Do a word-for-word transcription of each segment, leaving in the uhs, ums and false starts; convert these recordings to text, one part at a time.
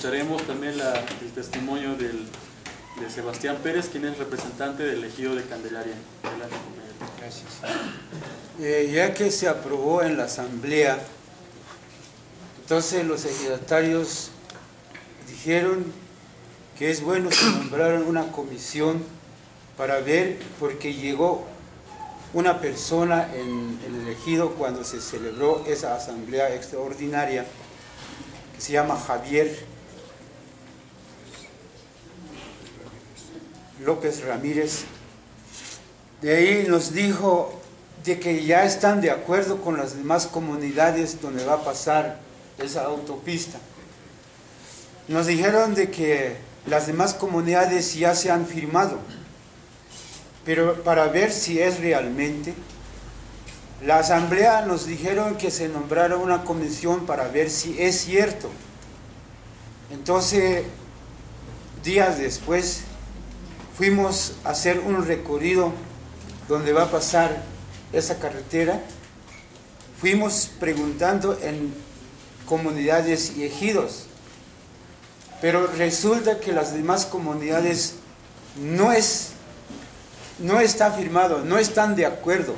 escucharemos también la, el testimonio del, de Sebastián Pérez, quien es representante del ejido de Candelaria. Adelante, compañero. Gracias. Eh, ya que se aprobó en la asamblea, entonces los ejidatarios dijeron que es bueno que nombraran una comisión para ver, porque llegó una persona en, en el ejido cuando se celebró esa asamblea extraordinaria, que se llama Javier López Ramírez. De ahí nos dijo de que ya están de acuerdo con las demás comunidades donde va a pasar esa autopista. Nos dijeron de que las demás comunidades ya se han firmado, pero para ver si es realmente. La asamblea nos dijeron que se nombrara una comisión para ver si es cierto. Entonces, días después, fuimos a hacer un recorrido donde va a pasar esa carretera. Fuimos preguntando en comunidades y ejidos, pero resulta que las demás comunidades no es no está firmado, no están de acuerdo,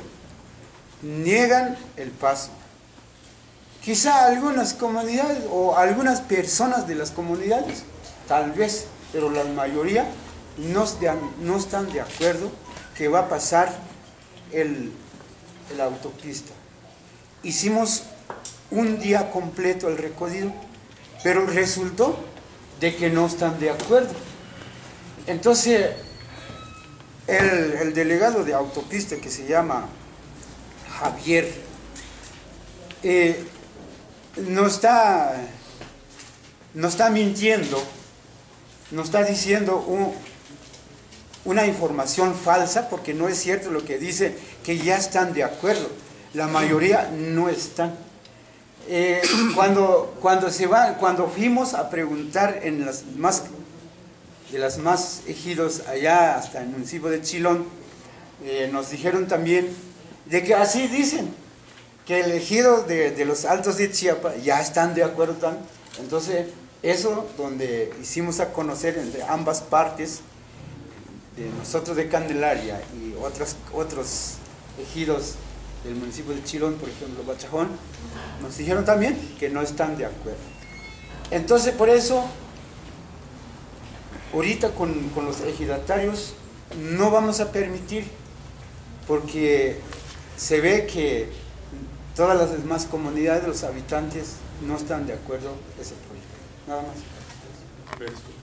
niegan el paso. Quizá algunas comunidades o algunas personas de las comunidades, tal vez, pero la mayoría no están, no están de acuerdo que va a pasar el, el autopista. Hicimos un día completo el recorrido, pero resultó de que no están de acuerdo. Entonces, El, el delegado de autopista, que se llama Javier, eh, no está, no está mintiendo, no está diciendo un, una información falsa, porque no es cierto lo que dice, que ya están de acuerdo. La mayoría no están. Eh, cuando, cuando, se va, cuando fuimos a preguntar en las más... de las más ejidos allá hasta el municipio de Chilón, eh, nos dijeron también de que así dicen, que el ejido de, de los Altos de Chiapa ya están de acuerdo también. Entonces, eso donde hicimos a conocer entre ambas partes, de nosotros de Candelaria y otros, otros ejidos del municipio de Chilón, por ejemplo, Bachajón, nos dijeron también que no están de acuerdo. Entonces, por eso, ahorita con, con los ejidatarios no vamos a permitir, porque se ve que todas las demás comunidades, los habitantes, no están de acuerdo con ese proyecto. Nada más.